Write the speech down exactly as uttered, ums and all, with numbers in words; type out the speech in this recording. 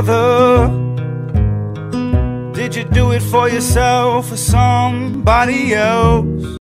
other? Did you do it for yourself or somebody else?